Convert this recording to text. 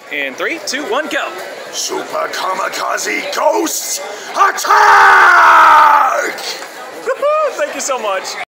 In 3, 2, 1, go! Super Kamikaze Ghosts Attack! Thank you so much.